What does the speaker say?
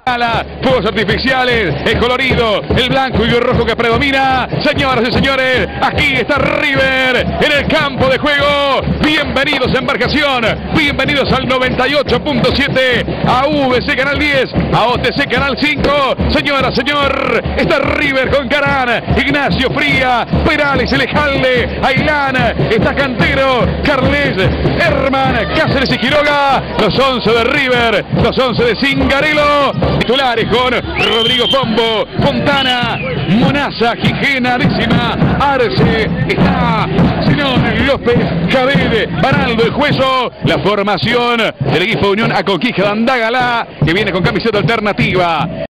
Fuegos artificiales, el colorido, el blanco y el rojo que predomina. Señoras y señores, aquí está River en el campo de juego. Bienvenidos a Embarcación, bienvenidos al 98.7, a VC Canal 10, a OTC Canal 5. Señora, señor, está River con Carán, Ignacio Fría, Perales, Elejalde, Ailán, está Cantero, Carles, Herman, Cáceres y Quiroga. Los 11 de River, los 11 de Cingarello. Titulares con Rodrigo Pombo, Fontana, Monaza, Gijena, Décima, Arce, está Sinón, López, Javed, Baraldo, el Juezo. La formación del equipo de Unión Acoquija de Andagalá, que viene con camiseta alternativa.